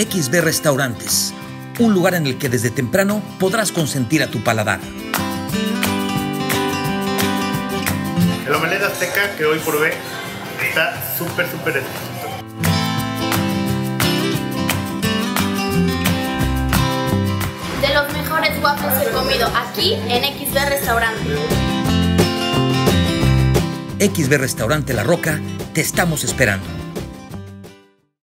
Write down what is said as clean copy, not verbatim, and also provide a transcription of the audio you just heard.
XB Restaurantes, un lugar en el que desde temprano podrás consentir a tu paladar. El omelette azteca que hoy probé está súper exquisito. De los mejores waffles que he comido aquí en XB Restaurante. XB Restaurante La Roca, te estamos esperando.